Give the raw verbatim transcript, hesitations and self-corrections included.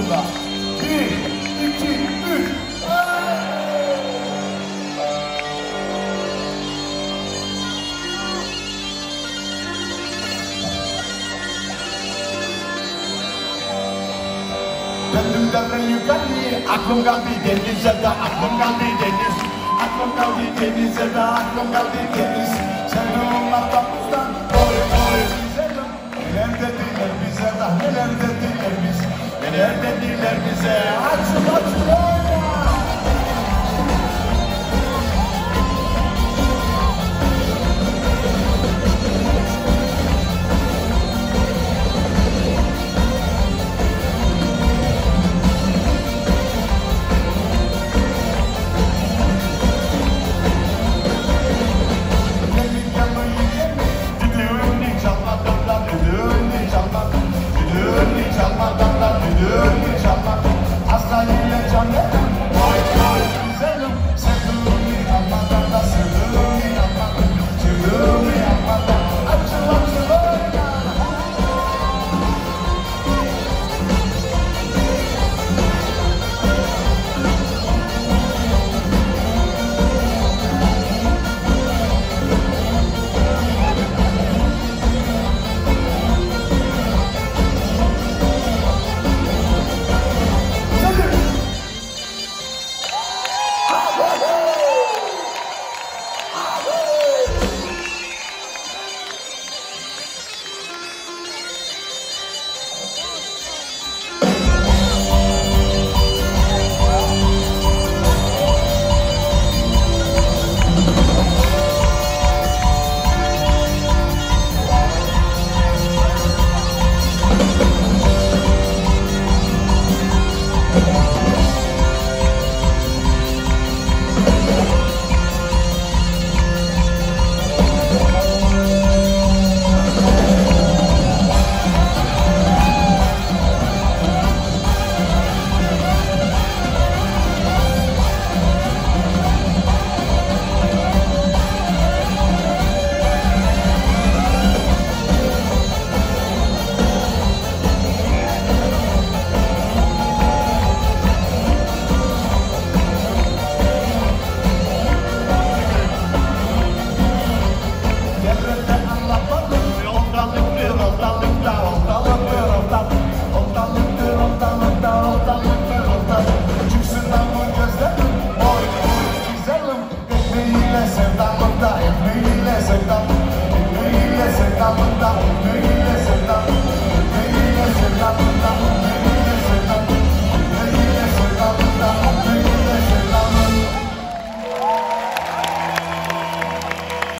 karşısında. Bir, iki, üç. Döndüm devre yukarı, aklım kaldı denize de, aklım kaldı deniz. Aklım kaldı denize de, aklım kaldı deniz. Sen olmaktan buzdan, oy oy bize de. Neler dediler bize de, neler dediler biz. Neler dediler bize, açıl açıl oy.